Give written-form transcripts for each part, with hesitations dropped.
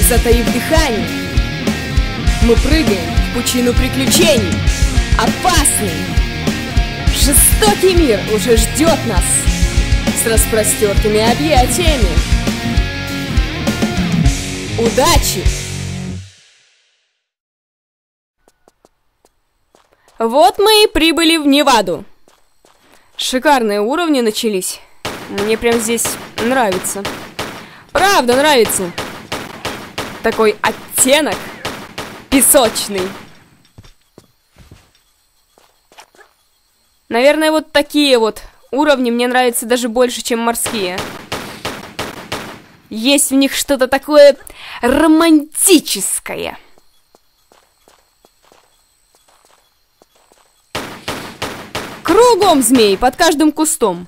затаив дыхание, мы прыгаем в пучину приключений. Опасный, жестокий мир уже ждет нас с распростертыми объятиями. Удачи! Вот мы и прибыли в Неваду. Шикарные уровни начались. Мне прям здесь нравится. Правда нравится. Такой оттенок песочный. Наверное, вот такие вот уровни мне нравятся даже больше, чем морские. Есть в них что-то такое романтическое. Кругом змей, под каждым кустом.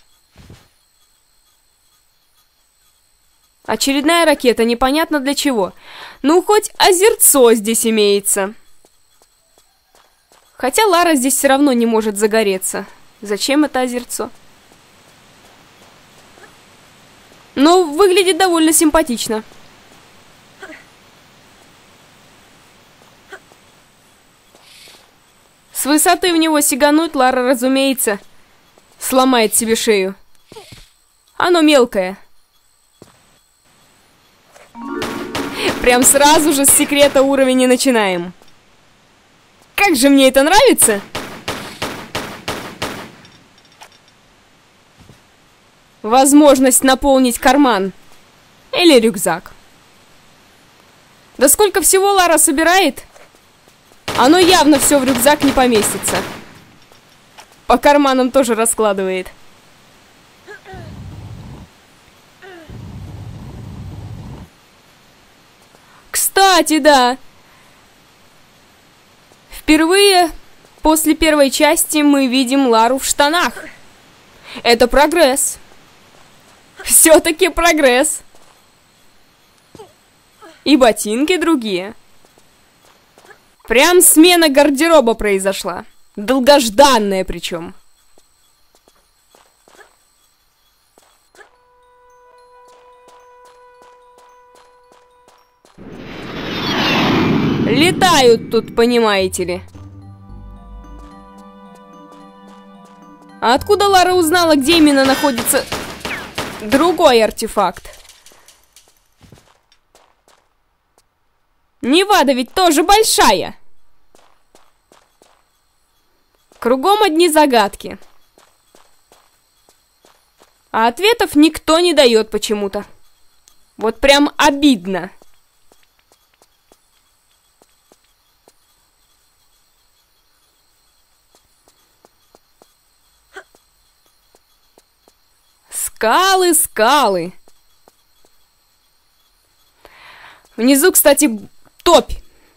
Очередная ракета, непонятно для чего. Ну, хоть озерцо здесь имеется. Хотя Лара здесь все равно не может загореться. Зачем это озерцо? Но выглядит довольно симпатично. С высоты в него сигануть Лара, разумеется, сломает себе шею. Оно мелкое. Прям сразу же с секрета уровень и начинаем. Как же мне это нравится! Возможность наполнить карман. Или рюкзак. Да сколько всего Лара собирает? Оно явно все в рюкзак не поместится. По карманам тоже раскладывает. Кстати, да. Впервые после первой части мы видим Лару в штанах. Это прогресс. Все-таки прогресс. И ботинки другие. Прям смена гардероба произошла. Долгожданная причем. Летают тут, понимаете ли. А откуда Лара узнала, где именно находится другой артефакт? Невада ведь тоже большая. Кругом одни загадки. А ответов никто не дает почему-то. Вот прям обидно. Скалы, скалы. Внизу, кстати, топь.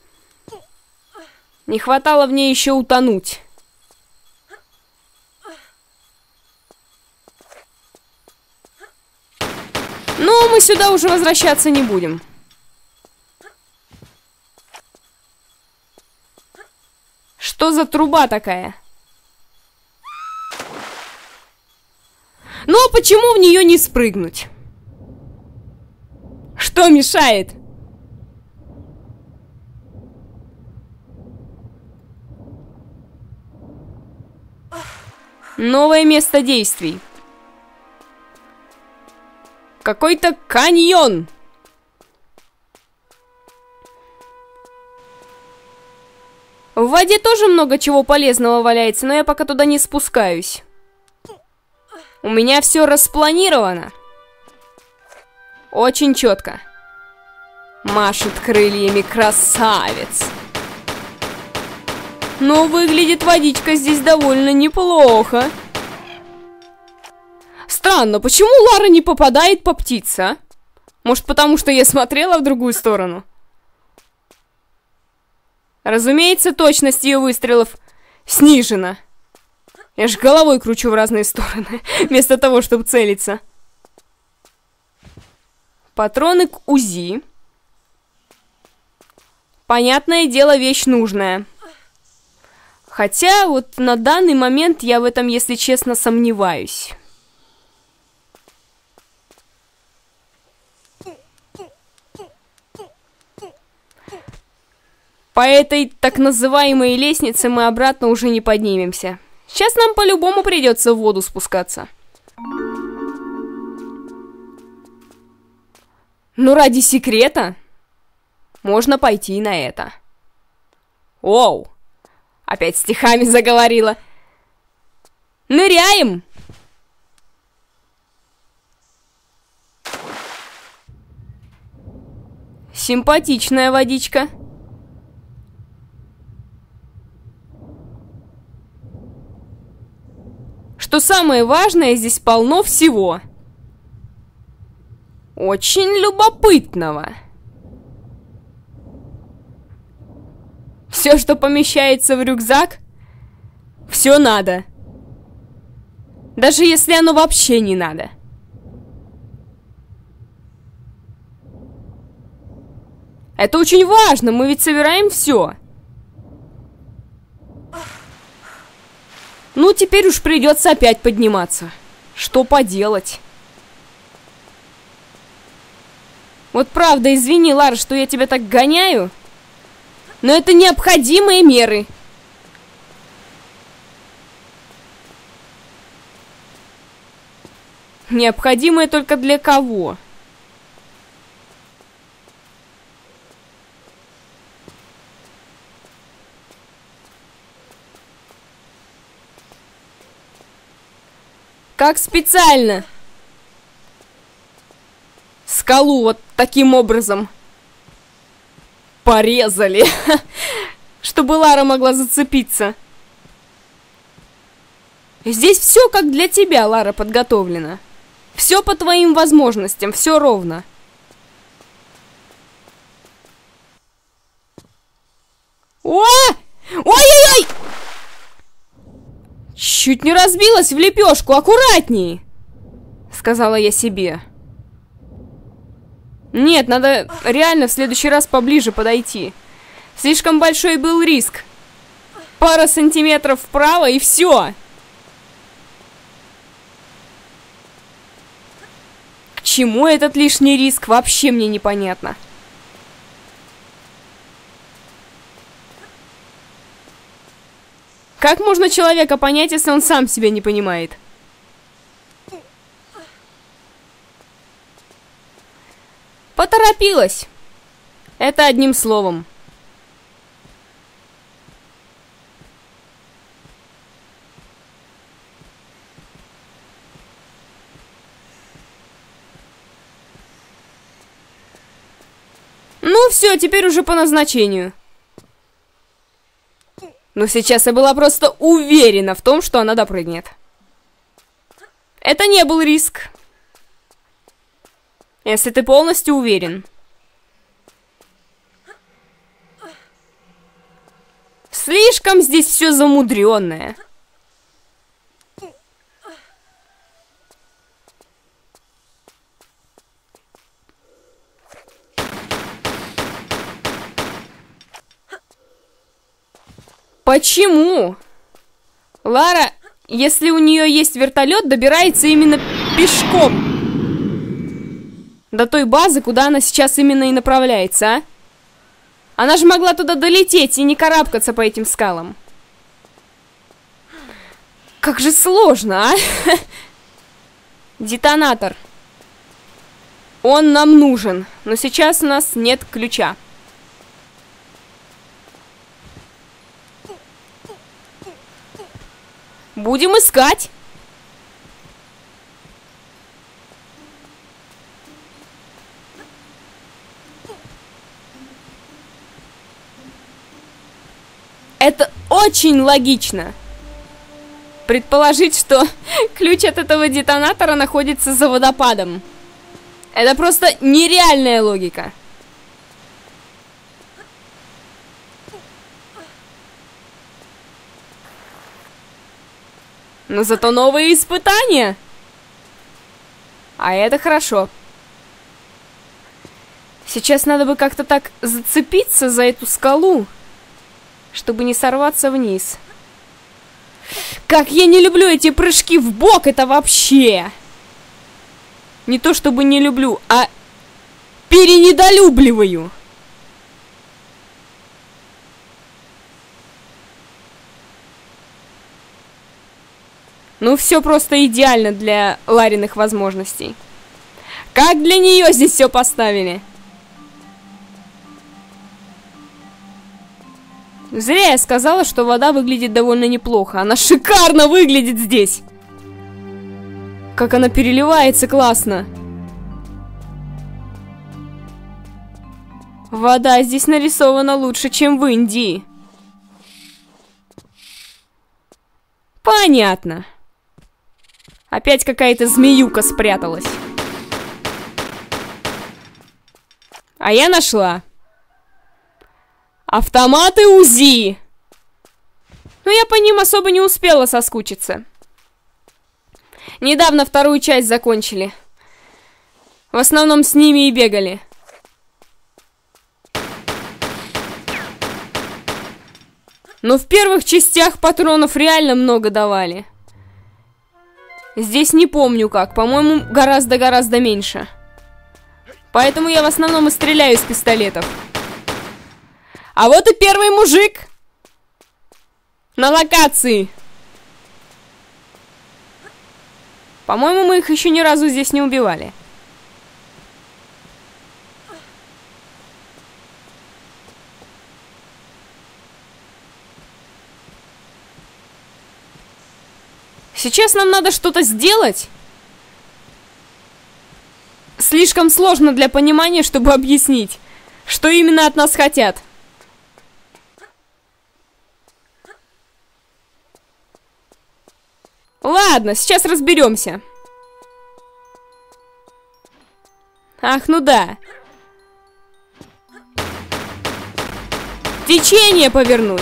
Не хватало в ней еще утонуть. Но мы сюда уже возвращаться не будем. Что за труба такая? Ну а почему в нее не спрыгнуть? Что мешает? Новое место действий. Какой-то каньон. В воде тоже много чего полезного валяется, но я пока туда не спускаюсь. У меня все распланировано. Очень четко. Машет крыльями красавец. Но выглядит водичка здесь довольно неплохо. Странно, почему Лара не попадает по птице, а? Может, потому что я смотрела в другую сторону? Разумеется, точность ее выстрелов снижена. Я же головой кручу в разные стороны, вместо того, чтобы целиться. Патроны к УЗИ. Понятное дело, вещь нужная. Хотя вот на данный момент я в этом, если честно, сомневаюсь. По этой так называемой лестнице мы обратно уже не поднимемся. Сейчас нам по-любому придется в воду спускаться. Ну, ради секрета можно пойти и на это. Оу! Опять стихами заговорила. Ныряем! Симпатичная водичка. Что самое важное, здесь полно всего. Очень любопытного. Все, что помещается в рюкзак, все надо. Даже если оно вообще не надо. Это очень важно, мы ведь собираем все. Ну, теперь уж придется опять подниматься. Что поделать? Вот правда, извини, Лара, что я тебя так гоняю, но это необходимые меры. Необходимые только для кого? Как специально скалу вот таким образом порезали, чтобы Лара могла зацепиться. Здесь все как для тебя, Лара, подготовлено. Все по твоим возможностям, все ровно. О! Ой-ой-ой! Чуть не разбилась в лепешку, аккуратней! Сказала я себе. Нет, надо реально в следующий раз поближе подойти. Слишком большой был риск. Пара сантиметров вправо и все. К чему этот лишний риск, вообще мне непонятно. Как можно человека понять, если он сам себя не понимает? Поторопилась. Это одним словом. Ну все, теперь уже по назначению. Но сейчас я была просто уверена в том, что она допрыгнет. Это не был риск. Если ты полностью уверен. Слишком здесь все замудренное. Почему? Лара, если у нее есть вертолет, добирается именно пешком до той базы, куда она сейчас именно и направляется, а? Она же могла туда долететь и не карабкаться по этим скалам. Как же сложно, а? Детонатор. Он нам нужен, но сейчас у нас нет ключа. Будем искать. Это очень логично. Предположить, что ключ от этого детонатора находится за водопадом. Это просто нереальная логика. Но зато новые испытания. А это хорошо. Сейчас надо бы как-то так зацепиться за эту скалу, чтобы не сорваться вниз. Как я не люблю эти прыжки в бок, это вообще. Не то чтобы не люблю, а перенедолюбливаю. Ну, все просто идеально для Лариных возможностей. Как для нее здесь все поставили? Зря я сказала, что вода выглядит довольно неплохо. Она шикарно выглядит здесь. Как она переливается классно. Вода здесь нарисована лучше, чем в Индии. Понятно. Опять какая-то змеюка спряталась. А я нашла. Автоматы УЗИ. Но я по ним особо не успела соскучиться. Недавно вторую часть закончили. В основном с ними и бегали. Но в первых частях патронов реально много давали. Здесь не помню как. По-моему, гораздо-гораздо меньше. Поэтому я в основном и стреляю из пистолетов. А вот и первый мужик. На локации. По-моему, мы их еще ни разу здесь не убивали. Сейчас нам надо что-то сделать. Слишком сложно для понимания, чтобы объяснить, что именно от нас хотят. Ладно, сейчас разберемся. Ах, ну да. Течение повернуть.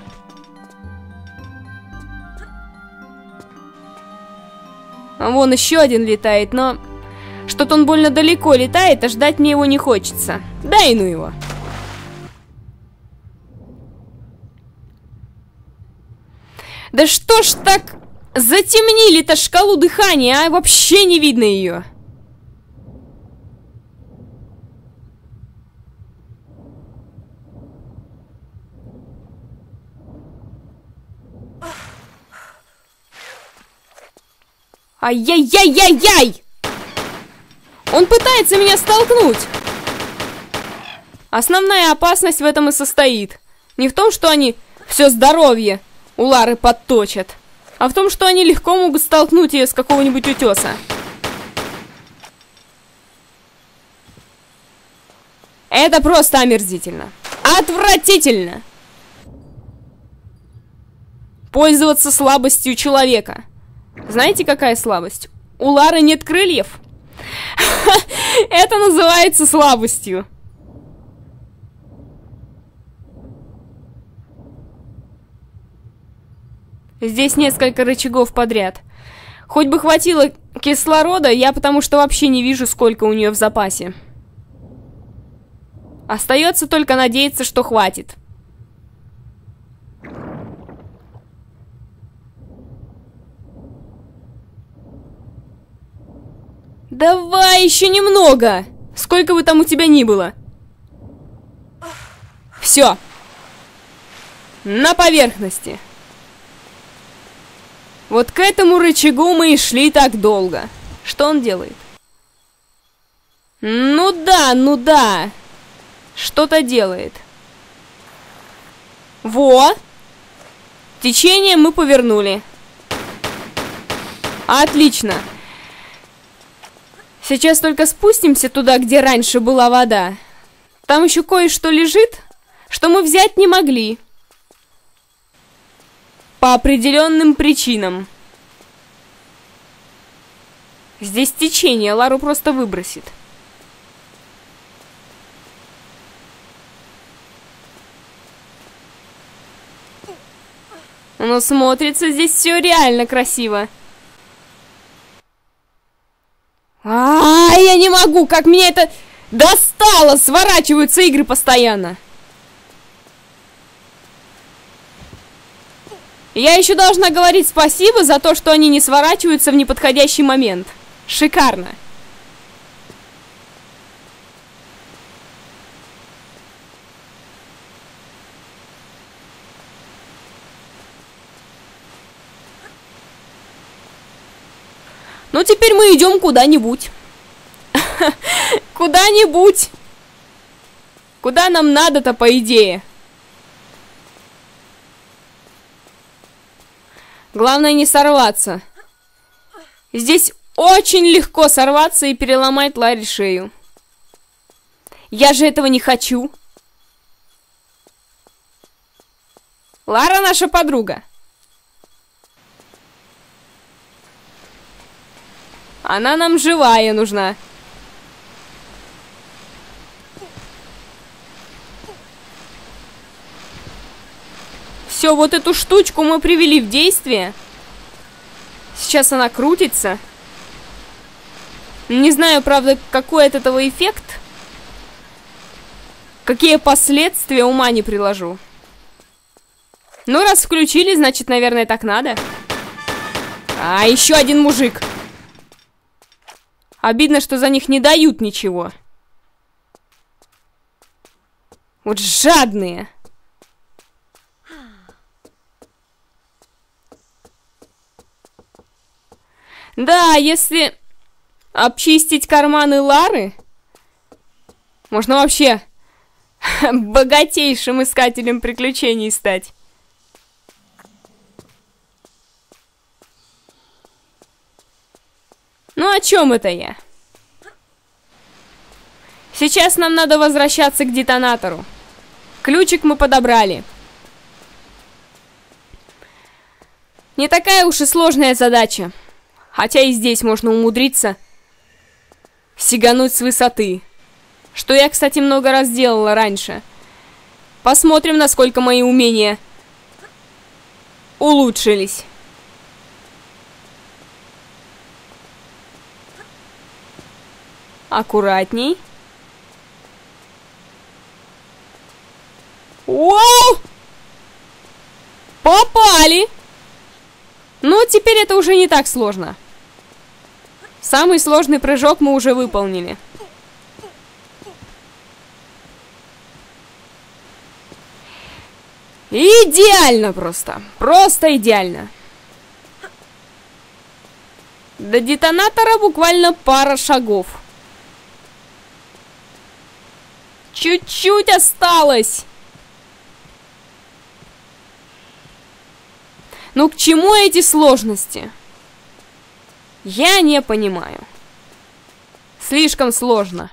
Вон еще один летает, но что-то он больно далеко летает, а ждать мне его не хочется. Дай ну его. Да что ж так затемнили-то шкалу дыхания, а? Вообще не видно ее. Ай-яй-яй-яй-яй! Он пытается меня столкнуть. Основная опасность в этом и состоит. Не в том, что они все здоровье у Лары подточат, а в том, что они легко могут столкнуть ее с какого-нибудь утеса. Это просто омерзительно. Отвратительно! Пользоваться слабостью человека. Знаете, какая слабость? У Лары нет крыльев. Это называется слабостью. Здесь несколько рычагов подряд. Хоть бы хватило кислорода, я потому что вообще не вижу, сколько у нее в запасе. Остается только надеяться, что хватит. Давай еще немного! Сколько бы там у тебя ни было. Все. На поверхности. Вот к этому рычагу мы и шли так долго. Что он делает? Ну да. Что-то делает. Во! Течение мы повернули. Отлично. Сейчас только спустимся туда, где раньше была вода. Там еще кое-что лежит, что мы взять не могли. По определенным причинам. Здесь течение, Лару просто выбросит. Но смотрится здесь все реально красиво. Я не могу, как меня это достало! Сворачиваются игры постоянно. Я еще должна говорить спасибо за то, что они не сворачиваются в неподходящий момент. Шикарно. Ну, теперь мы идем куда-нибудь. Куда-нибудь. Куда нам надо-то, по идее? Главное не сорваться. Здесь очень легко сорваться и переломать Ларе шею. Я же этого не хочу. Лара наша подруга. Она нам живая нужна. Все, вот эту штучку мы привели в действие. Сейчас она крутится. Не знаю, правда, какой от этого эффект. Какие последствия, ума не приложу. Ну, раз включили, значит, наверное, так надо. А, еще один мужик. Обидно, что за них не дают ничего. Вот жадные. Да, если обчистить карманы Лары, можно вообще богатейшим искателем приключений стать. Ну, о чем это я? Сейчас нам надо возвращаться к детонатору. Ключик мы подобрали. Не такая уж и сложная задача. Хотя и здесь можно умудриться сигануть с высоты. Что я, кстати, много раз делала раньше. Посмотрим, насколько мои умения улучшились. Аккуратней. Воу! Попали! Ну, теперь это уже не так сложно. Самый сложный прыжок мы уже выполнили. Идеально просто. Просто идеально. До детонатора буквально пара шагов. Чуть-чуть осталось. Ну, к чему эти сложности? Я не понимаю. Слишком сложно.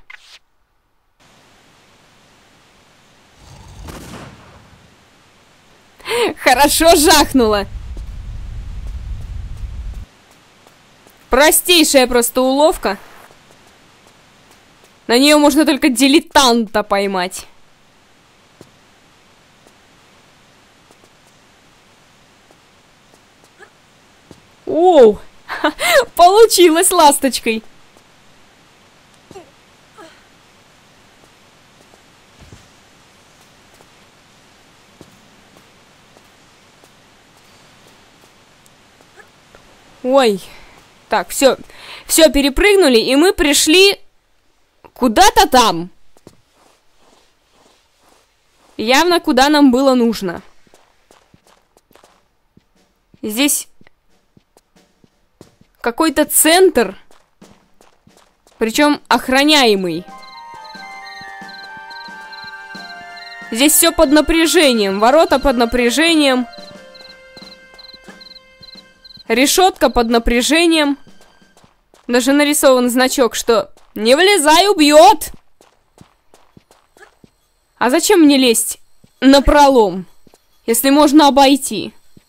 Хорошо жахнуло. Простейшая просто уловка. На нее можно только дилетанта поймать. Оу! Получилось ласточкой. Ой. Так, все перепрыгнули, и мы пришли куда-то там. Явно куда нам было нужно. Здесь какой-то центр, причем охраняемый. Здесь все под напряжением, ворота под напряжением, решетка под напряжением. Даже нарисован значок, что «Не влезай, убьет!» А зачем мне лезть напролом, если можно обойти?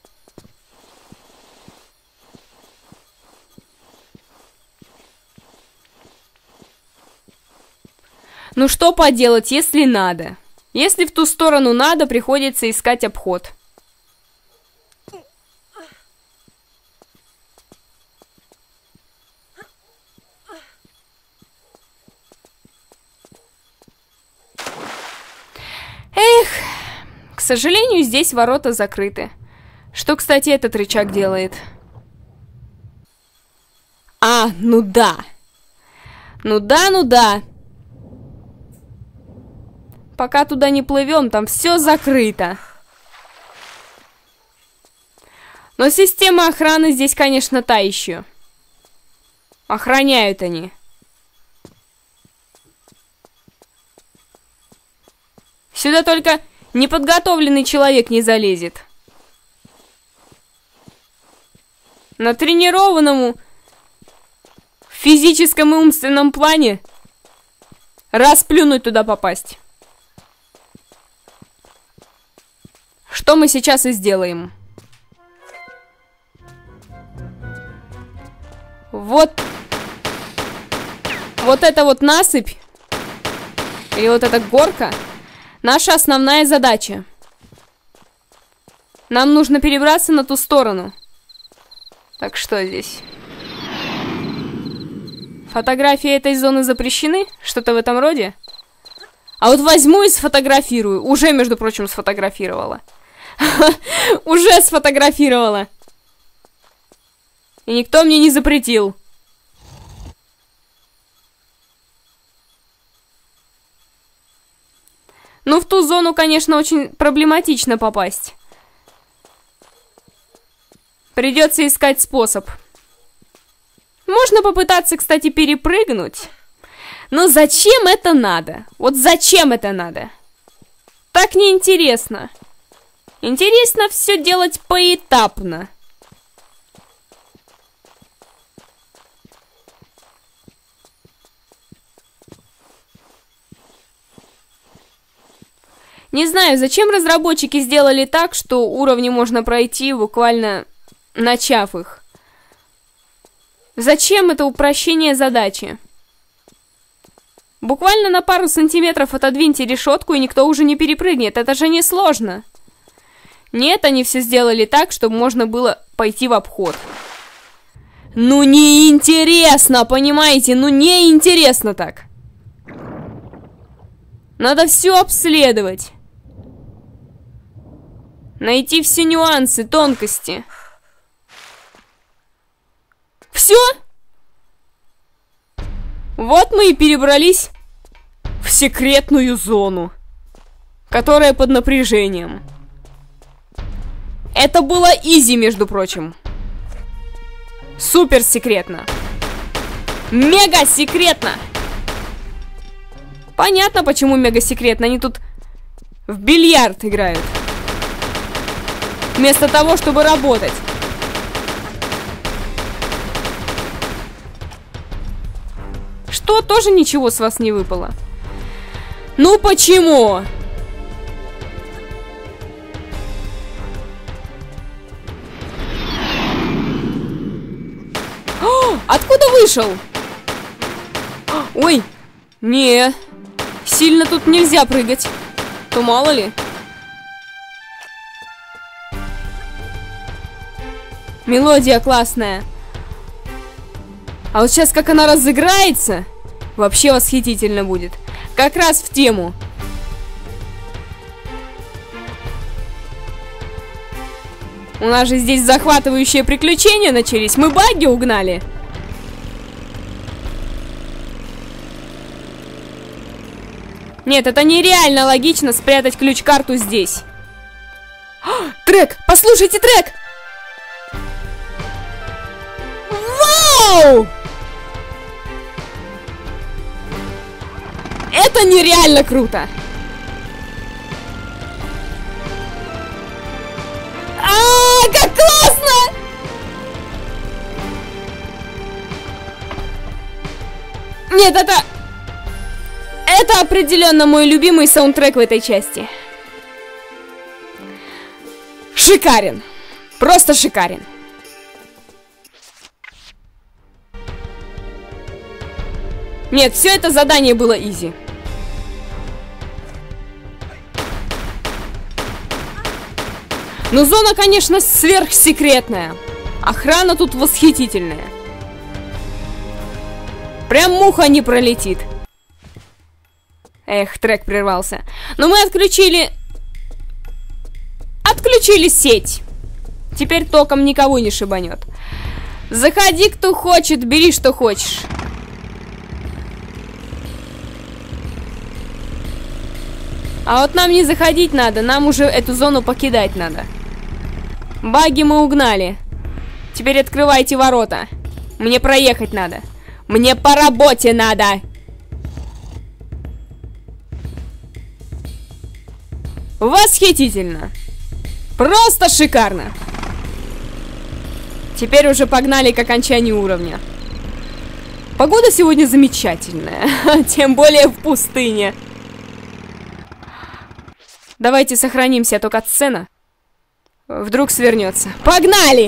Ну что поделать, если надо? Если в ту сторону надо, приходится искать обход. Эх, к сожалению, здесь ворота закрыты. Что, кстати, этот рычаг делает? А, ну да. Ну да. Пока туда не плывем, там все закрыто. Но система охраны здесь, конечно, та еще. Охраняют они. Сюда только неподготовленный человек не залезет. Натренированному в физическом и умственном плане расплюнуть туда попасть. Что мы сейчас и сделаем. Вот эта вот насыпь, или вот эта горка, наша основная задача. Нам нужно перебраться на ту сторону. Так, что здесь? Фотографии этой зоны запрещены? Что-то в этом роде? А вот возьму и сфотографирую. Уже, между прочим, сфотографировала. Уже сфотографировала. И никто мне не запретил. Ну, в ту зону, конечно, очень проблематично попасть. Придется искать способ. Можно попытаться, кстати, перепрыгнуть. Но зачем это надо? Вот зачем это надо? Так неинтересно. Интересно все делать поэтапно. Не знаю, зачем разработчики сделали так, что уровни можно пройти, буквально начав их. Зачем это упрощение задачи? Буквально на пару сантиметров отодвиньте решетку, и никто уже не перепрыгнет. Это же не сложно. Нет, они все сделали так, чтобы можно было пойти в обход. Ну, неинтересно, понимаете? Ну, неинтересно так. Надо все обследовать. Найти все нюансы, тонкости. Все? Вот мы и перебрались в секретную зону, которая под напряжением. Это было изи, между прочим. Супер секретно. Мега секретно. Понятно, почему мега секретно. Они тут в бильярд играют. Вместо того, чтобы работать. Что, тоже ничего с вас не выпало? Ну почему? О, откуда вышел? Ой, не, сильно тут нельзя прыгать. То мало ли. Мелодия классная. А вот сейчас, как она разыграется, вообще восхитительно будет. Как раз в тему. У нас же здесь захватывающие приключения начались. Мы багги угнали. Нет, это нереально логично спрятать ключ-карту здесь. Трек! Послушайте трек! Вау! Это нереально круто! Как классно! Нет, это определенно мой любимый саундтрек в этой части. Шикарен! Просто шикарен! Нет, все это задание было изи. Но зона, конечно, сверхсекретная. Охрана тут восхитительная. Прям муха не пролетит. Эх, трек прервался. Но мы отключили сеть. Теперь током никого не шибанет. Заходи, кто хочет, бери, что хочешь. А вот нам не заходить надо, нам уже эту зону покидать надо. Баги мы угнали. Теперь открывайте ворота. Мне проехать надо. Мне по работе надо. Восхитительно. Просто шикарно. Теперь уже погнали к окончанию уровня. Погода сегодня замечательная. Тем более в пустыне. Давайте сохранимся, а то катсцена вдруг свернется. Погнали!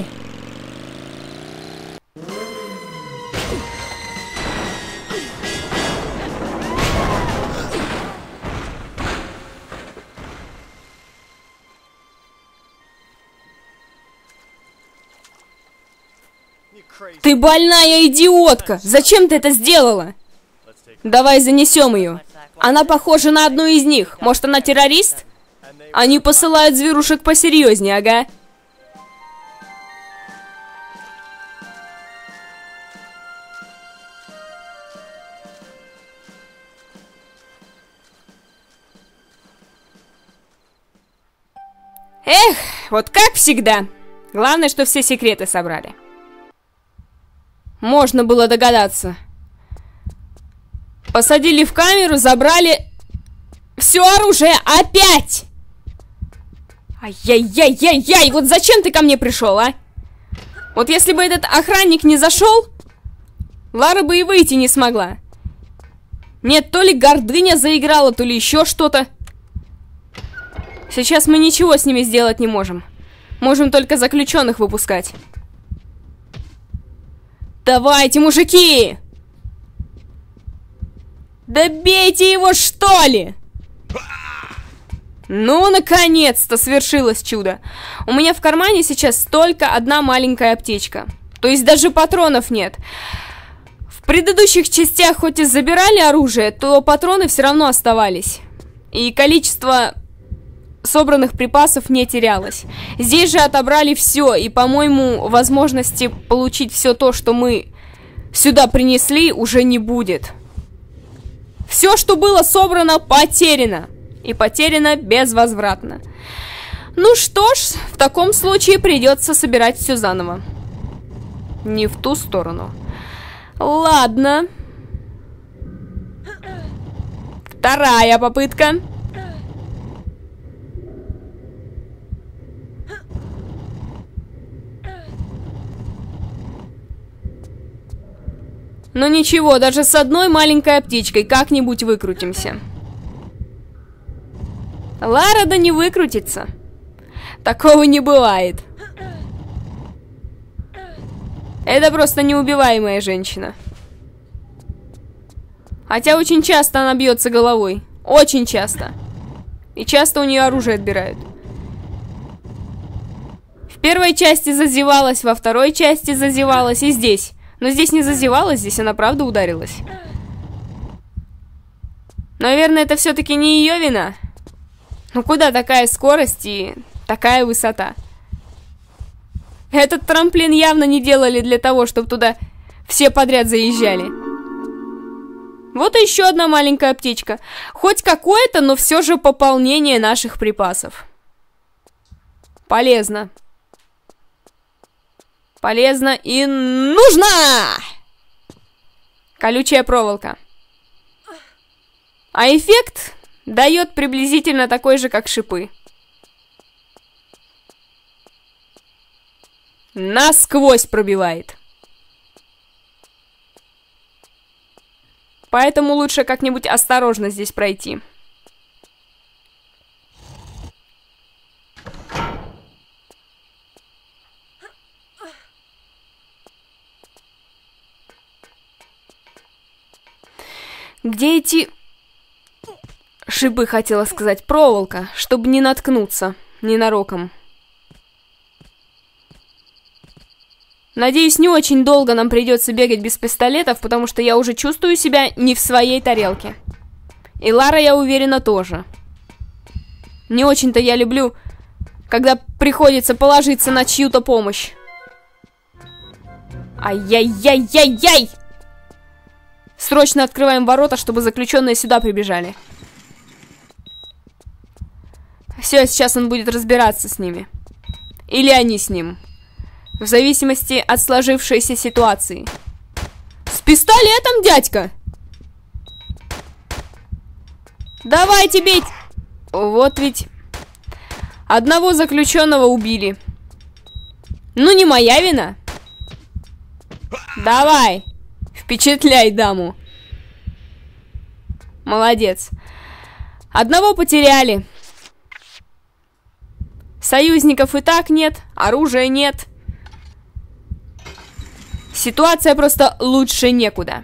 Ты больная идиотка! Зачем ты это сделала? Давай занесем ее. Она похожа на одну из них. Может, она террорист? Они посылают зверушек посерьезнее, ага. Эх, вот как всегда. Главное, что все секреты собрали. Можно было догадаться. Посадили в камеру, забрали все оружие опять! Ай-яй-яй-яй-яй! Вот зачем ты ко мне пришел, а? Вот если бы этот охранник не зашел, Лара бы и выйти не смогла. Нет, то ли гордыня заиграла, то ли еще что-то. Сейчас мы ничего с ними сделать не можем. Можем только заключенных выпускать. Давайте, мужики! Да бейте его, что ли! Ну, наконец-то свершилось чудо. У меня в кармане сейчас только одна маленькая аптечка. То есть даже патронов нет. В предыдущих частях хоть и забирали оружие, то патроны все равно оставались. И количество собранных припасов не терялось. Здесь же отобрали все, и, по-моему, возможности получить все то, что мы сюда принесли, уже не будет. Все, что было собрано, потеряно. И потеряно безвозвратно. Ну что ж, в таком случае придется собирать все заново. Не в ту сторону. Ладно. Вторая попытка. Но ничего, даже с одной маленькой аптечкой как-нибудь выкрутимся. Лара, да не выкрутится. Такого не бывает. Это просто неубиваемая женщина. Хотя очень часто она бьется головой. Очень часто. И часто у нее оружие отбирают. В первой части зазевалась, во второй части зазевалась и здесь. Но здесь не зазевалась, здесь она правда ударилась. Наверное, это все-таки не ее вина. Ну куда такая скорость и такая высота? Этот трамплин явно не делали для того, чтобы туда все подряд заезжали. Вот и еще одна маленькая аптечка. Хоть какое-то, но все же пополнение наших припасов. Полезно. Полезно и нужно! Колючая проволока. А эффект дает приблизительно такой же, как шипы. Насквозь пробивает. Поэтому лучше как-нибудь осторожно здесь пройти. Где эти шипы, хотела сказать, проволока, чтобы не наткнуться ненароком. Надеюсь, не очень долго нам придется бегать без пистолетов, потому что я уже чувствую себя не в своей тарелке. И Лара, я уверена, тоже. Не очень-то я люблю, когда приходится положиться на чью-то помощь. Ай-яй-яй-яй-яй! Срочно открываем ворота, чтобы заключенные сюда прибежали. Все, сейчас он будет разбираться с ними. Или они с ним. В зависимости от сложившейся ситуации. пистолетом, дядька? Давайте бить! Вот ведь... Одного заключенного убили. Ну, не моя вина. Давай, впечатляй даму. Молодец. Одного потеряли. Союзников и так нет, оружия нет. Ситуация просто лучше некуда.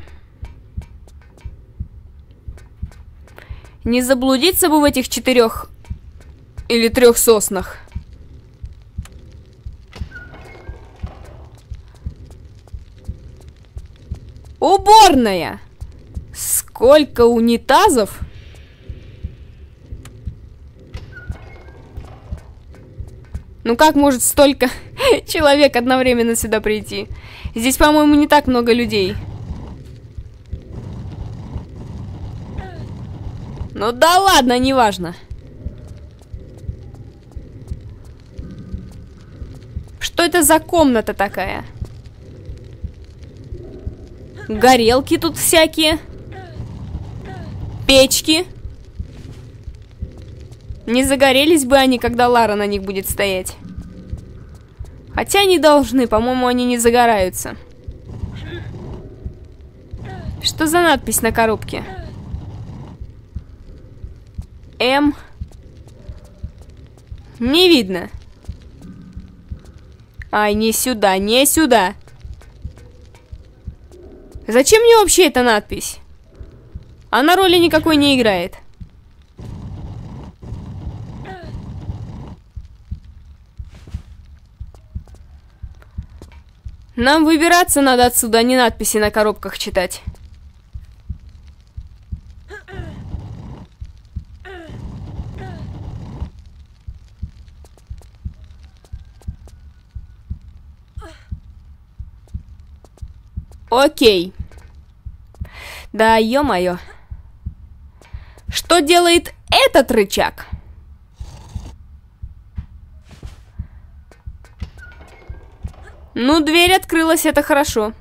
Не заблудиться бы в этих 4 или 3 соснах. Уборная! Сколько унитазов! Ну как может столько человек одновременно сюда прийти? Здесь, по-моему, не так много людей. Ну да ладно, неважно. Что это за комната такая? Горелки тут всякие. Печки. Не загорелись бы они, когда Лара на них будет стоять. Хотя они должны, по-моему, они не загораются. Что за надпись на коробке? М. Не видно. Ай, не сюда, не сюда. Зачем мне вообще эта надпись? Она роли никакой не играет. Нам выбираться надо отсюда, а не надписи на коробках читать. Окей. Да, ё-моё. Что делает этот рычаг? Ну, дверь открылась, это хорошо.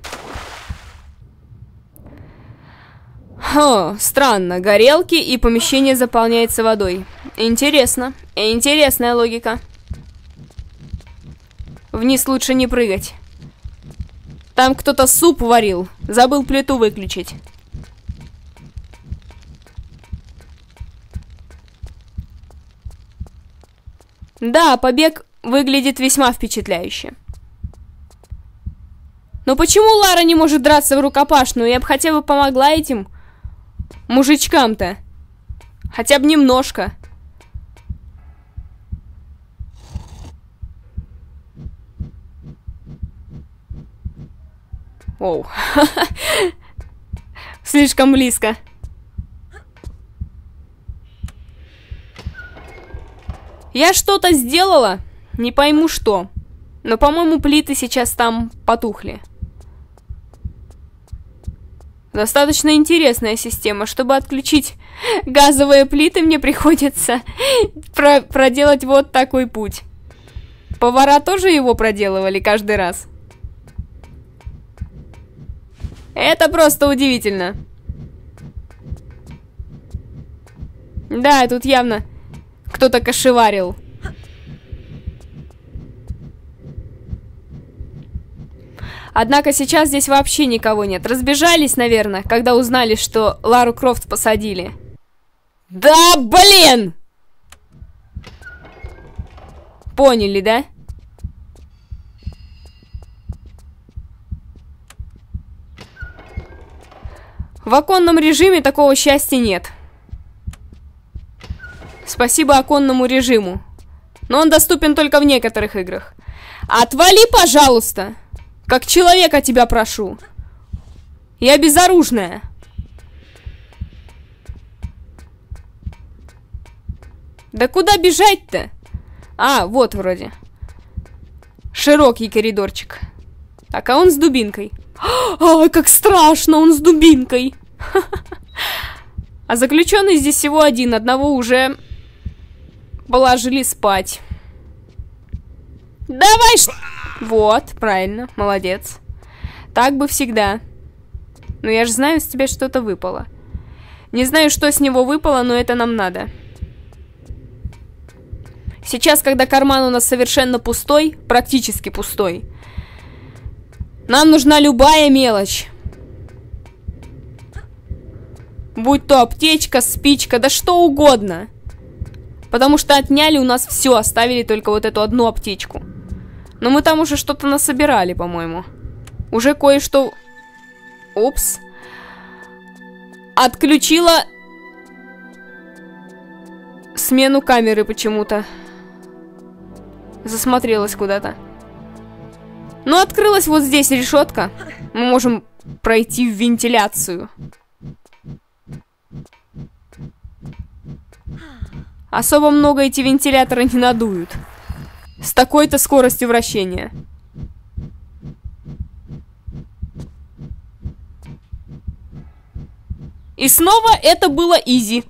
О, странно. Горелки и помещение заполняется водой. Интересно. Интересная логика. Вниз лучше не прыгать. Там кто-то суп варил. Забыл плиту выключить. Да, побег выглядит весьма впечатляюще. Но почему Лара не может драться в рукопашную? Я бы хотя бы помогла этим мужичкам-то. Хотя бы немножко. Оу. Слишком близко. Я что-то сделала, не пойму что. Но, по-моему, плиты сейчас там потухли. Достаточно интересная система. Чтобы отключить газовые плиты, мне приходится проделать вот такой путь. Повара тоже его проделывали каждый раз. Это просто удивительно. Да, тут явно кто-то кошеварил. Однако сейчас здесь вообще никого нет. Разбежались, наверное, когда узнали, что Лару Крофт посадили. Да, блин! Поняли, да? В оконном режиме такого счастья нет. Спасибо оконному режиму. Но он доступен только в некоторых играх. Отвали, пожалуйста! Как человека тебя прошу. Я безоружная. Да куда бежать-то? А, вот вроде. Широкий коридорчик. Так, а он с дубинкой. Ай, как страшно, он с дубинкой. А заключенный здесь всего один. Одного уже положили спать. Давай! Вот, правильно, молодец. Так бы всегда. Но я же знаю, с тебя что-то выпало. Не знаю, что с него выпало, но это нам надо. Сейчас, когда карман у нас совершенно пустой, практически пустой, нам нужна любая мелочь. Будь то аптечка, спичка, да что угодно. Потому что отняли у нас все, оставили только вот эту одну аптечку. Но мы там уже что-то насобирали, по-моему. Уже кое-что... Упс. Отключила смену камеры почему-то. Засмотрелась куда-то. Но открылась вот здесь решетка. Мы можем пройти в вентиляцию. Особо много эти вентиляторы не надуют. С такой-то скоростью вращения. И снова это было изи.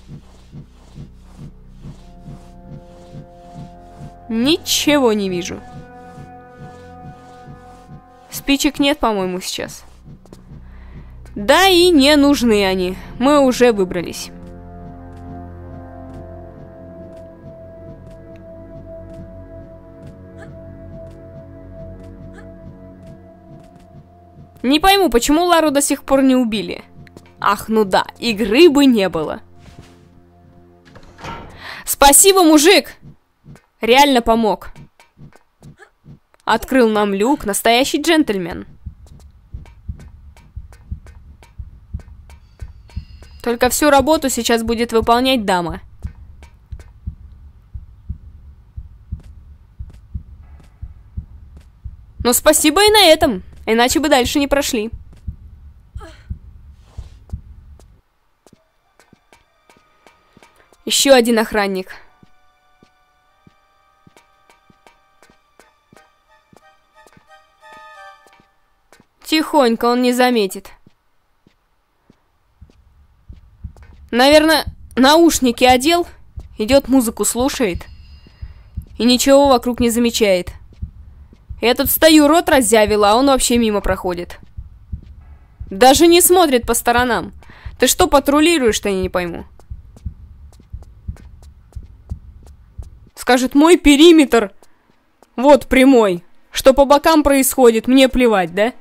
Ничего не вижу. Спичек нет, по-моему, сейчас. Да и не нужны они. Мы уже выбрались. Не пойму, почему Лару до сих пор не убили. Ах, ну да, игры бы не было. Спасибо, мужик! Реально помог. Открыл нам люк, настоящий джентльмен. Только всю работу сейчас будет выполнять дама. Но спасибо и на этом, иначе бы дальше не прошли. Еще один охранник. Тихонько, он не заметит. Наверное, наушники одел, идет музыку слушает и ничего вокруг не замечает. Я тут стою, рот раззявила, а он вообще мимо проходит. Даже не смотрит по сторонам. Ты что патрулируешь-то, я не пойму. Скажет, мой периметр вот прямой. Что по бокам происходит, мне плевать, да?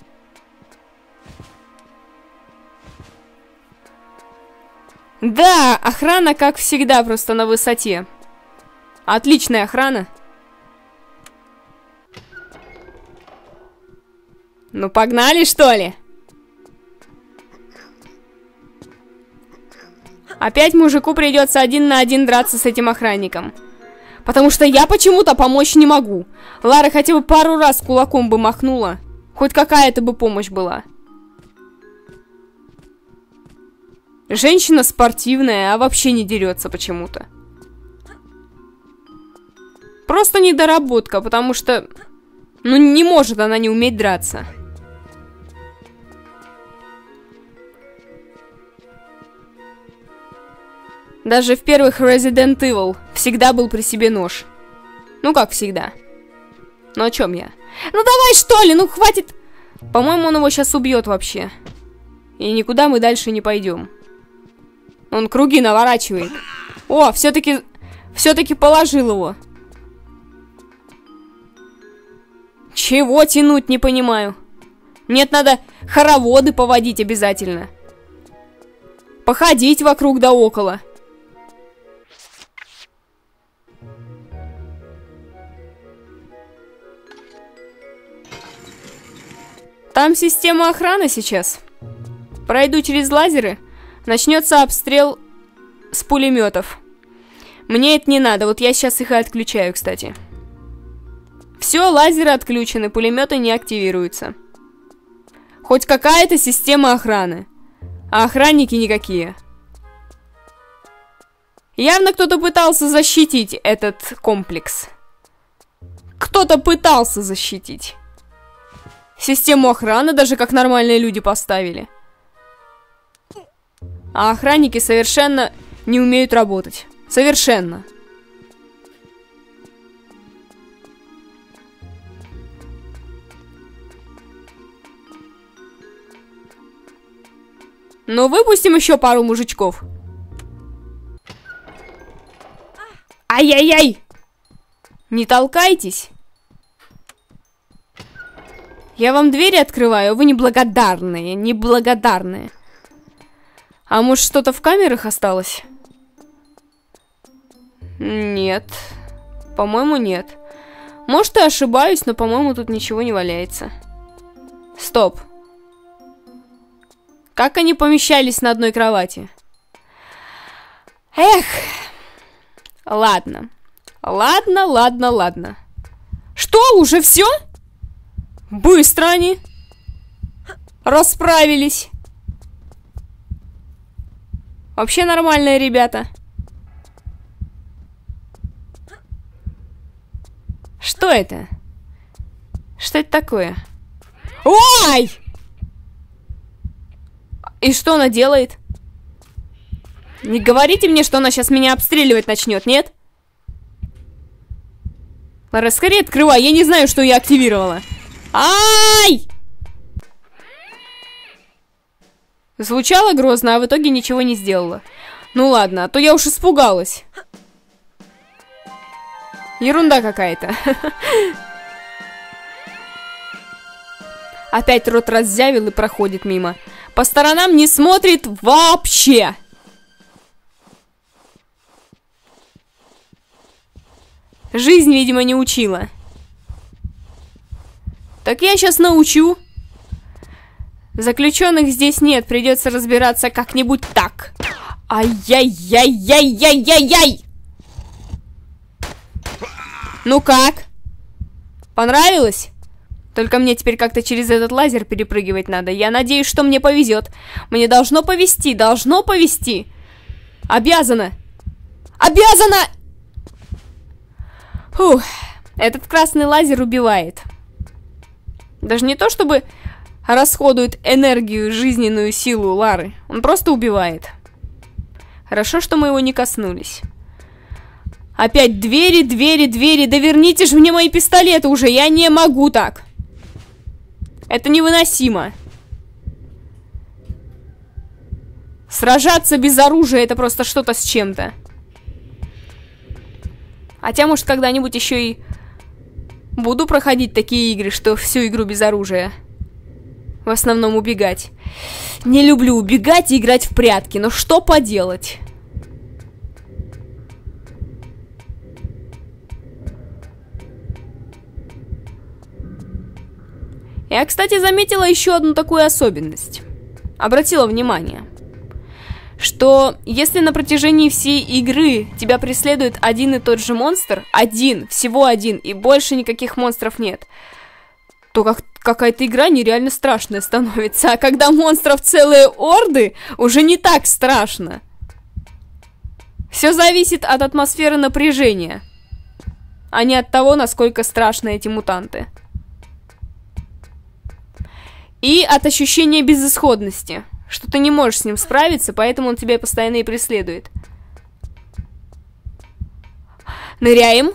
Да, охрана, как всегда, просто на высоте. Отличная охрана. Ну, погнали, что ли? Опять мужику придется 1 на 1 драться с этим охранником. Потому что я почему-то помочь не могу. Лара хотя бы пару раз кулаком бы махнула. Хоть какая-то бы помощь была. Женщина спортивная, а вообще не дерется почему-то. Просто недоработка, потому что... Ну, не может она не уметь драться. Даже в первых Resident Evil всегда был при себе нож. Ну, как всегда. Ну, о чем я? Ну, давай, что ли, ну, хватит... По-моему, он его сейчас убьет вообще. И никуда мы дальше не пойдем. Он круги наворачивает. О, все-таки положил его. Чего тянуть, не понимаю. Нет, надо хороводы поводить обязательно. Походить вокруг да около. Там система охраны сейчас. Пройду через лазеры, начнется обстрел с пулеметов. Мне это не надо, вот я сейчас их и отключаю, кстати. Все, лазеры отключены, пулеметы не активируются. Хоть какая-то система охраны. А охранники никакие. Явно кто-то пытался защитить этот комплекс. Кто-то пытался защитить. Систему охраны даже как нормальные люди поставили. А охранники совершенно не умеют работать. Совершенно. Ну, выпустим еще пару мужичков. Ай-яй-яй! Не толкайтесь. Я вам двери открываю, а вы неблагодарные, неблагодарные. А может, что-то в камерах осталось? Нет. По-моему, нет. Может, я ошибаюсь, но, по-моему, тут ничего не валяется. Стоп. Как они помещались на одной кровати? Эх. Ладно. Ладно, ладно, ладно. Что, уже все? Быстро они расправились. Вообще нормальные ребята. Что это? Что это такое? Ой! И что она делает? Не говорите мне, что она сейчас меня обстреливать начнет, нет? Лара, скорее открывай, я не знаю, что я активировала. Ай! Звучало грозно, а в итоге ничего не сделала. Ну ладно, а то я уж испугалась. Ерунда какая-то. Опять рот раззявил и проходит мимо. По сторонам не смотрит вообще. Жизнь, видимо, не учила. Так я сейчас научу. Заключенных здесь нет, придется разбираться как-нибудь так. Ай-яй-яй-яй-яй-яй-яй! Ну как? Понравилось? Только мне теперь как-то через этот лазер перепрыгивать надо. Я надеюсь, что мне повезет. Мне должно повезти, должно повезти. Обязана. Обязана! Фух, этот красный лазер убивает. Даже не то, чтобы расходует энергию, жизненную силу Лары. Он просто убивает. Хорошо, что мы его не коснулись. Опять двери, двери, двери. Да верните же мне мои пистолеты уже. Я не могу так. Это невыносимо. Сражаться без оружия — это просто что-то с чем-то. Хотя, может, когда-нибудь еще и буду проходить такие игры, что всю игру без оружия. В основном убегать. Не люблю убегать и играть в прятки, но что поделать? Я, кстати, заметила еще одну такую особенность. Обратила внимание, что если на протяжении всей игры тебя преследует один и тот же монстр, один, всего один, и больше никаких монстров нет, то какая-то игра нереально страшная становится. А когда монстров целые орды, уже не так страшно. Все зависит от атмосферы напряжения, а не от того, насколько страшны эти мутанты. И от ощущения безысходности, что ты не можешь с ним справиться, поэтому он тебя постоянно и преследует. Ныряем.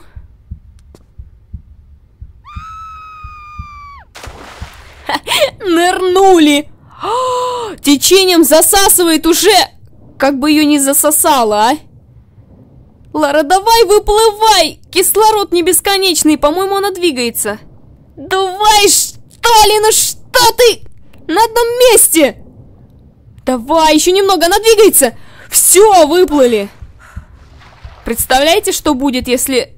Нырнули. Течением засасывает уже. Как бы ее не засосало, а? Лара, давай, выплывай. Кислород не бесконечный, по-моему, она двигается. Давай, что ли, ну что ты? На одном месте. Давай, еще немного, она двигается. Все, выплыли. Представляете, что будет, если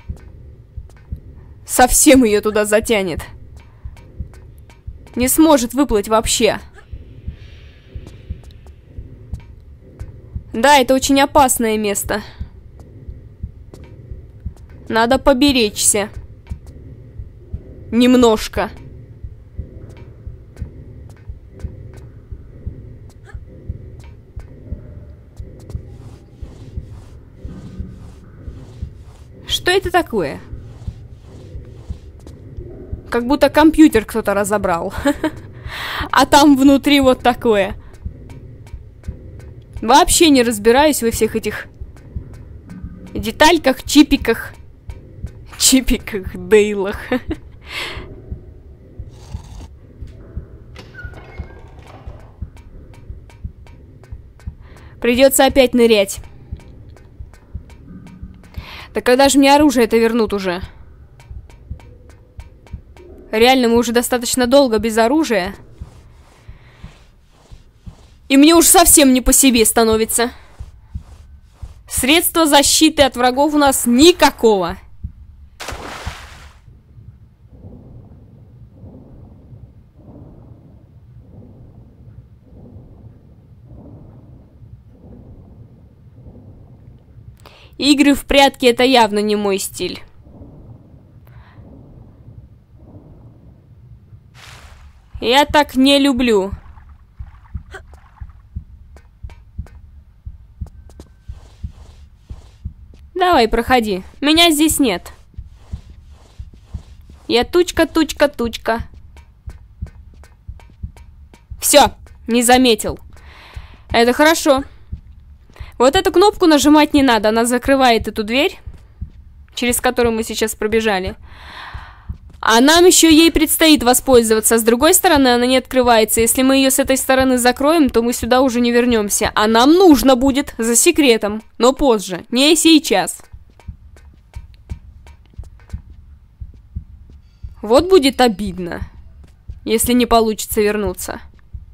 совсем ее туда затянет? Не сможет выплыть вообще. Да, это очень опасное место. Надо поберечься. Немножко. Что это такое? Как будто компьютер кто-то разобрал. А там внутри вот такое. Вообще не разбираюсь во всех этих детальках, чипиках. Чипиках, дейлах. Придется опять нырять. Да когда же мне оружие это вернут уже? Реально, мы уже достаточно долго без оружия. И мне уж совсем не по себе становится. Средства защиты от врагов у нас никакого. Игры в прятки — это явно не мой стиль. Я так не люблю. Давай, проходи. Меня здесь нет. Я тучка, тучка, тучка. Все, не заметил. Это хорошо. Вот эту кнопку нажимать не надо. Она закрывает эту дверь, через которую мы сейчас пробежали. А нам еще ей предстоит воспользоваться. С другой стороны, она не открывается. Если мы ее с этой стороны закроем, то мы сюда уже не вернемся. А нам нужно будет за секретом. Но позже, не сейчас. Вот будет обидно, если не получится вернуться.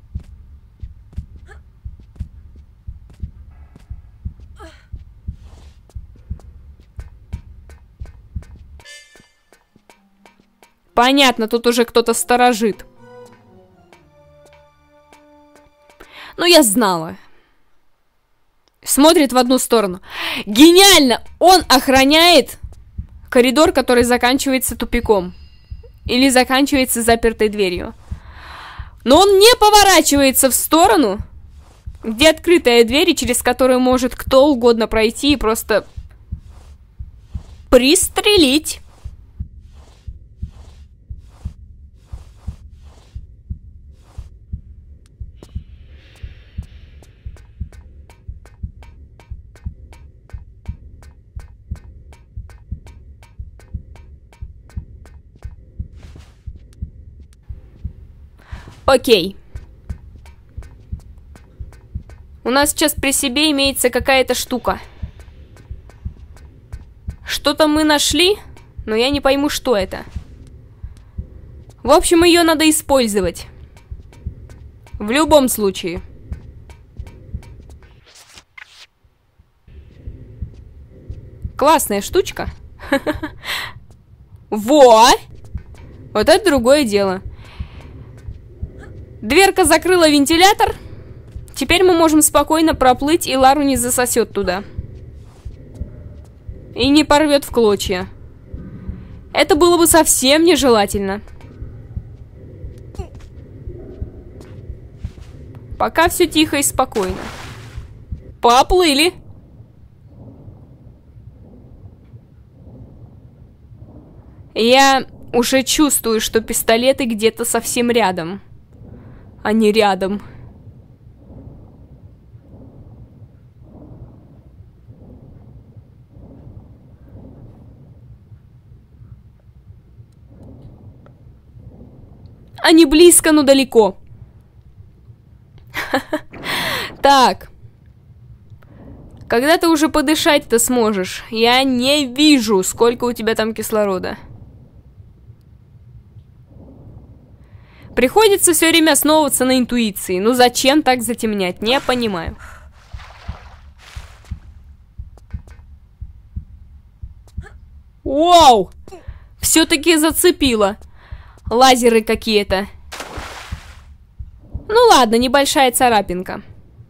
Понятно, тут уже кто-то сторожит. Ну, я знала. Смотрит в одну сторону. Гениально! Он охраняет коридор, который заканчивается тупиком. Или заканчивается запертой дверью. Но он не поворачивается в сторону, где открытая дверь, через которую может кто угодно пройти и просто пристрелить. Окей. У нас сейчас при себе имеется какая-то штука. Что-то мы нашли, но я не пойму, что это. В общем, ее надо использовать. В любом случае. Классная штучка. Во! Вот это другое дело. Дверка закрыла вентилятор. Теперь мы можем спокойно проплыть, и Лару не засосет туда. И не порвет в клочья. Это было бы совсем нежелательно. Пока все тихо и спокойно. Поплыли. Я уже чувствую, что пистолеты где-то совсем рядом. А не рядом. Они близко, но далеко. Так. Когда ты уже подышать-то сможешь? Я не вижу, сколько у тебя там кислорода. Приходится все время основываться на интуиции. Ну зачем так затемнять? Не понимаю. Вау! Все-таки зацепило. Лазеры какие-то. Ну ладно, небольшая царапинка.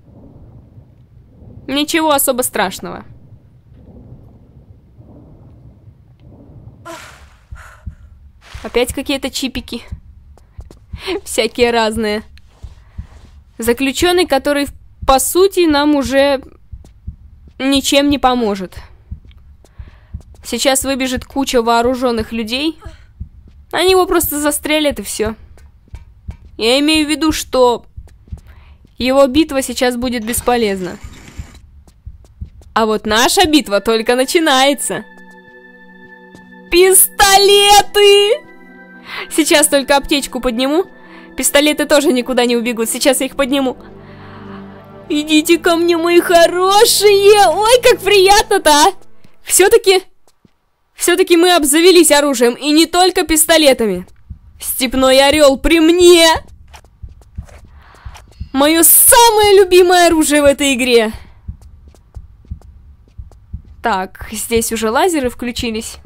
Ничего особо страшного. Опять какие-то чипики. Всякие разные. Заключенный, который, по сути, нам уже ничем не поможет. Сейчас выбежит куча вооруженных людей. Они его просто застрелят и все. Я имею в виду, что его битва сейчас будет бесполезна. А вот наша битва только начинается. Пистолеты! Сейчас только аптечку подниму. Пистолеты тоже никуда не убегут. Сейчас я их подниму. Идите ко мне, мои хорошие! Ой, как приятно-то, а! Все-таки мы обзавелись оружием, и не только пистолетами. Степной орел при мне! Мое самое любимое оружие в этой игре. Так, здесь уже лазеры включились.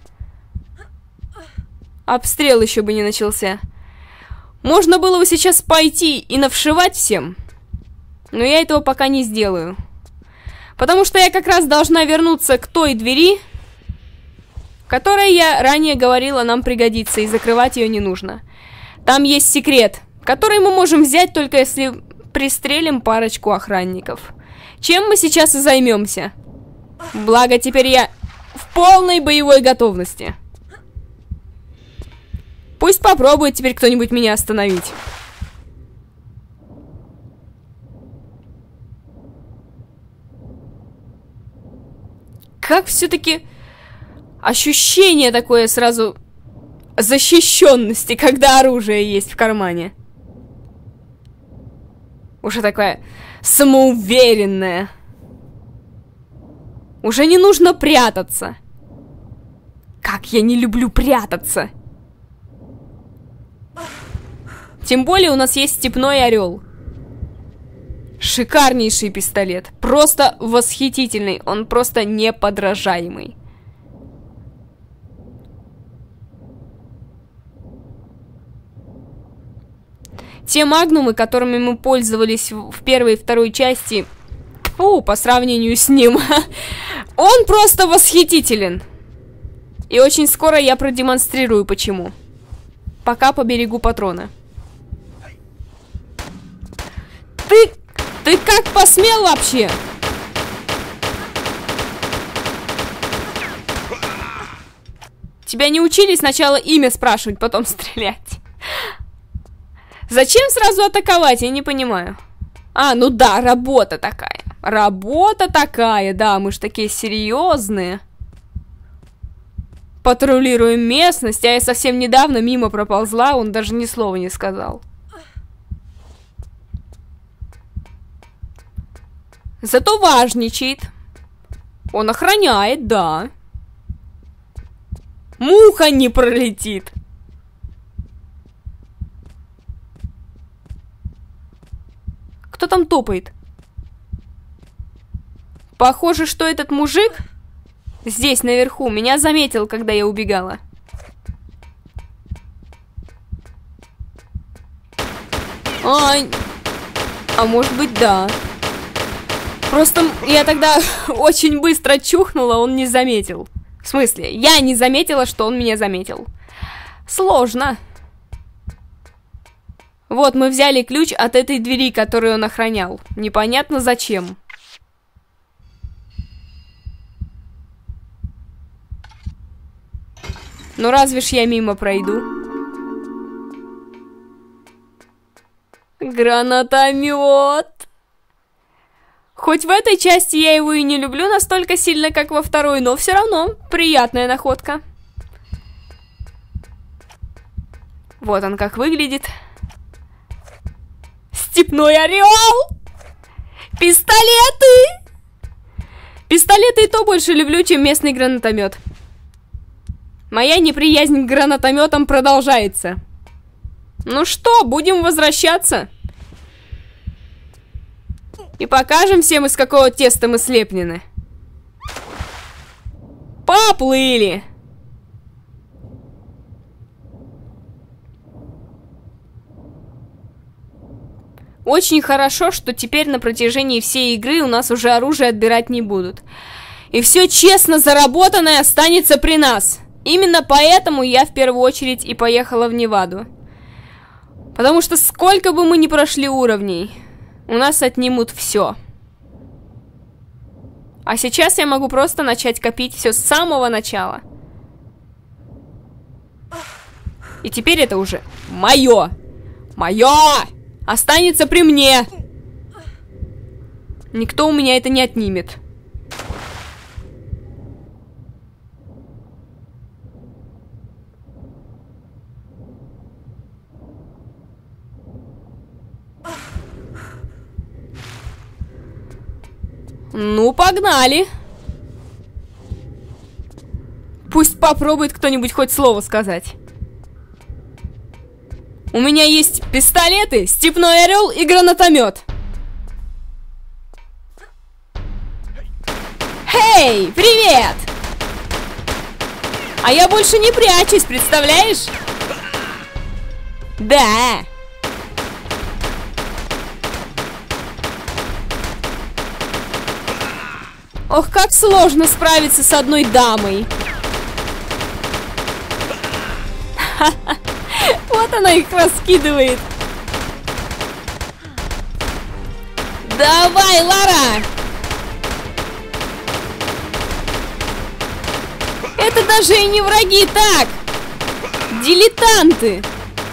Обстрел еще бы не начался. Можно было бы сейчас пойти и навшивать всем. Но я этого пока не сделаю. Потому что я как раз должна вернуться к той двери, которая, я ранее говорила, нам пригодится, и закрывать ее не нужно. Там есть секрет, который мы можем взять, только если пристрелим парочку охранников. Чем мы сейчас и займемся. Благо, теперь я в полной боевой готовности. Пусть попробует теперь кто-нибудь меня остановить. Как все-таки ощущение такое сразу защищенности, когда оружие есть в кармане. Уже такая самоуверенная. Уже не нужно прятаться. Как я не люблю прятаться. Тем более у нас есть степной орел. Шикарнейший пистолет. Просто восхитительный. Он просто неподражаемый. Те магнумы, которыми мы пользовались в первой и второй части, по сравнению с ним, он просто восхитителен. И очень скоро я продемонстрирую, почему. Пока поберегу патроны. Ты как посмел вообще? Тебя не учили сначала имя спрашивать, потом стрелять? Зачем сразу атаковать? Я не понимаю. А, ну да, работа такая. Работа такая, да, мы ж такие серьезные. Патрулируем местность, а я совсем недавно мимо проползла, он даже ни слова не сказал. Зато важничает. Он охраняет, да. Муха не пролетит. Кто там топает? Похоже, что этот мужик здесь, наверху, меня заметил, когда я убегала. А может быть, да. Просто я тогда очень быстро чухнула, он не заметил. В смысле, я не заметила, что он меня заметил. Сложно. Вот, мы взяли ключ от этой двери, которую он охранял. Непонятно зачем. Ну разве ж я мимо пройду? Гранатомет! Хоть в этой части я его и не люблю настолько сильно, как во второй, но все равно приятная находка. Вот он как выглядит. Степной орел! Пистолеты! Пистолеты и то больше люблю, чем местный гранатомет. Моя неприязнь к гранатометам продолжается. Ну что, будем возвращаться? И покажем всем, из какого теста мы слеплены. Поплыли! Очень хорошо, что теперь на протяжении всей игры у нас уже оружие отбирать не будут. И все честно заработанное останется при нас. Именно поэтому я в первую очередь и поехала в Неваду. Потому что сколько бы мы ни прошли уровней, у нас отнимут все. А сейчас я могу просто начать копить все с самого начала. И теперь это уже мое. Мое! Останется при мне. Никто у меня это не отнимет. Ну, погнали. Пусть попробует кто-нибудь хоть слово сказать. У меня есть пистолеты, степной орел и гранатомет. Эй, привет! А я больше не прячусь, представляешь? Да. Ох, как сложно справиться с одной дамой. Вот она их раскидывает. Давай, Лара! Это даже и не враги, так! Дилетанты!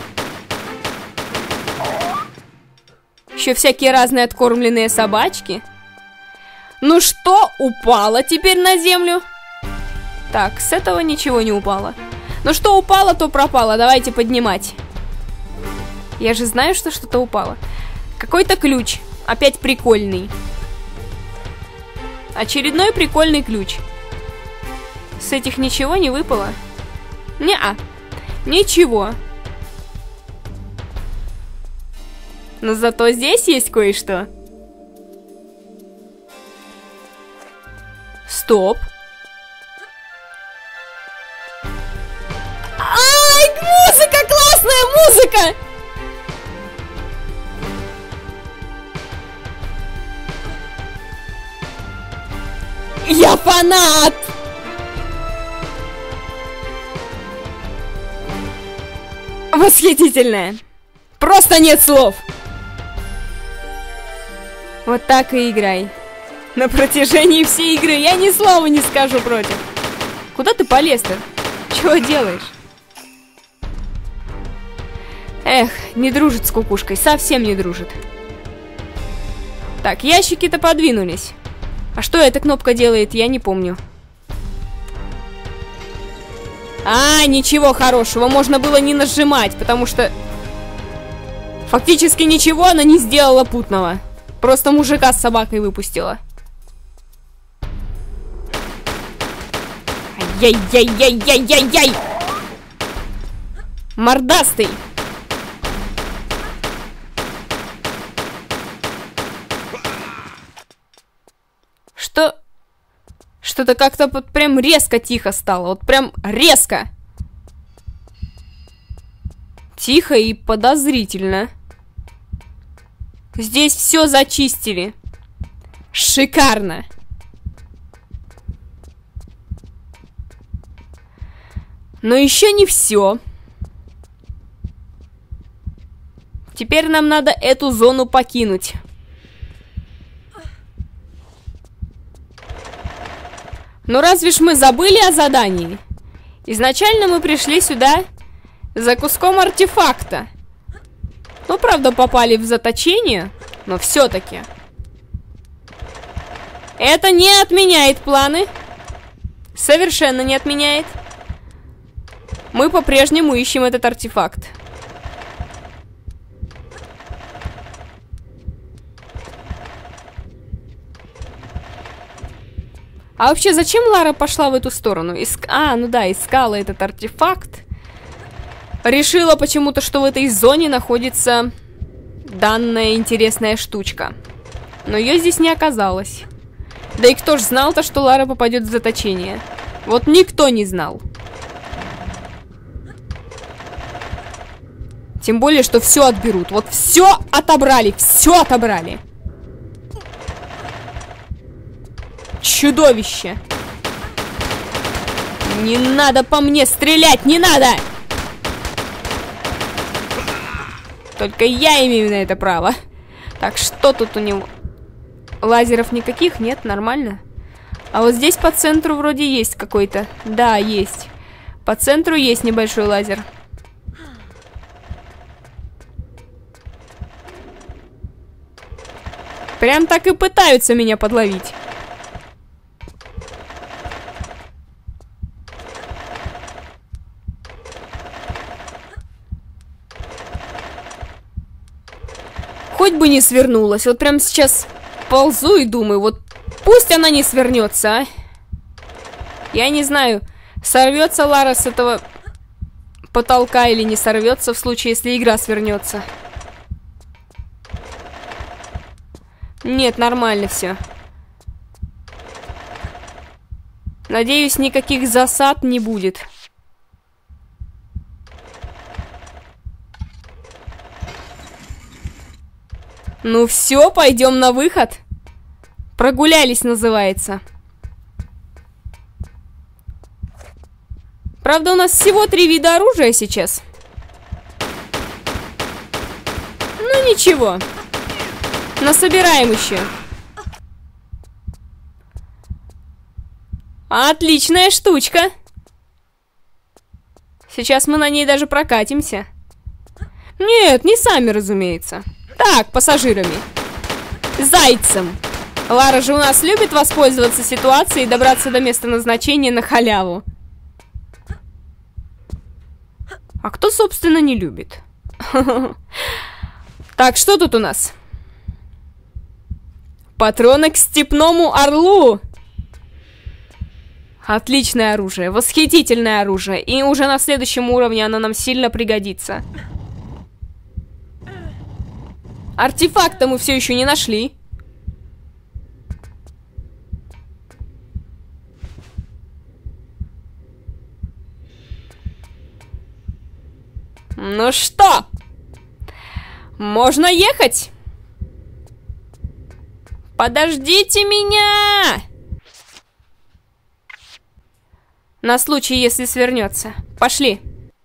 Еще всякие разные откормленные собачки. Ну что, упало теперь на землю? Так, с этого ничего не упало. Ну что упало, то пропало. Давайте поднимать. Я же знаю, что что-то упало. Какой-то ключ. Опять прикольный. Очередной прикольный ключ. С этих ничего не выпало? Не-а. Ничего. Но зато здесь есть кое-что. Стоп. Ай, музыка! Классная музыка! Я фанат! Восхитительная! Просто нет слов! Вот так и играй. На протяжении всей игры я ни слова не скажу против. Куда ты полез-то? Чего делаешь? Эх, не дружит с кукушкой, совсем не дружит. Так, ящики-то подвинулись. А что эта кнопка делает, я не помню. А, ничего хорошего, можно было не нажимать, потому что... Фактически ничего она не сделала путного. Просто мужика с собакой выпустила. Яй-яй-яй-яй-яй-яй! Мордастый! Что? Что-то как-то вот прям резко тихо стало. Вот прям резко. Тихо и подозрительно. Здесь все зачистили. Шикарно. Но еще не все. Теперь нам надо эту зону покинуть. Но разве ж мы забыли о задании? Изначально мы пришли сюда за куском артефакта. Ну, правда, попали в заточение, но все-таки. Это не отменяет планы. Совершенно не отменяет. Мы по-прежнему ищем этот артефакт. А вообще, зачем Лара пошла в эту сторону? Ну да, искала этот артефакт. Решила почему-то, что в этой зоне находится данная интересная штучка. Но ее здесь не оказалось. Да и кто ж знал-то, что Лара попадет в заточение? Вот никто не знал. Тем более, что все отберут. Вот все отобрали, все отобрали. Чудовище. Не надо по мне стрелять, не надо! Только я имею на это право. Так, что тут у него? Лазеров никаких? Нет, нормально. А вот здесь по центру вроде есть какой-то. Да, есть. По центру есть небольшой лазер. Прям так и пытаются меня подловить. Хоть бы не свернулась. Вот прям сейчас ползу и думаю, вот пусть она не свернется, а. Я не знаю, сорвется Лара с этого потолка или не сорвется в случае, если игра свернется. Нет, нормально все. Надеюсь, никаких засад не будет. Ну все, пойдем на выход. Прогулялись, называется. Правда, у нас всего 3 вида оружия сейчас. Ну ничего. Насобираем еще. Отличная штучка. Сейчас мы на ней даже прокатимся. Нет, не сами, разумеется. Так, пассажирами. Зайцем. Лара же у нас любит воспользоваться ситуацией и добраться до места назначения на халяву. А кто, собственно, не любит? Так, что тут у нас? Патроны к степному орлу. Отличное оружие, восхитительное оружие. И уже на следующем уровне оно нам сильно пригодится. Артефакта мы все еще не нашли. Ну что? Можно ехать? Подождите меня! На случай, если свернется. Пошли.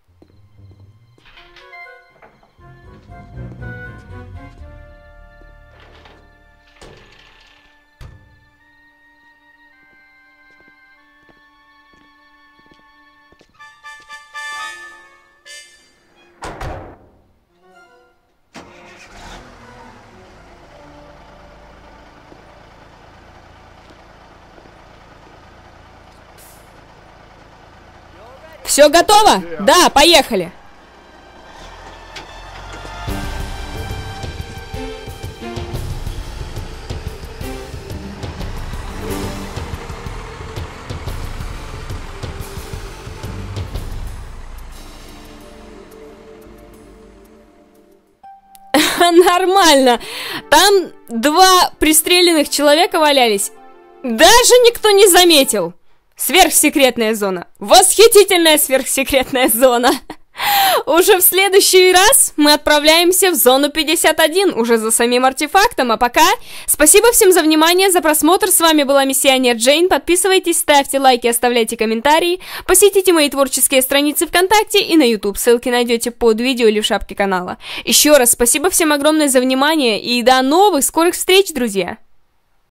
Все готово? Да, поехали. Нормально. Там 2 пристреленных человека валялись. Даже никто не заметил. Сверхсекретная зона. Восхитительная сверхсекретная зона. Уже в следующий раз мы отправляемся в зону 51, уже за самим артефактом. А пока, спасибо всем за внимание, за просмотр. С вами была Миссионер Джейн. Подписывайтесь, ставьте лайки, оставляйте комментарии. Посетите мои творческие страницы ВКонтакте и на YouTube. Ссылки найдете под видео или в шапке канала. Еще раз спасибо всем огромное за внимание и до новых скорых встреч, друзья!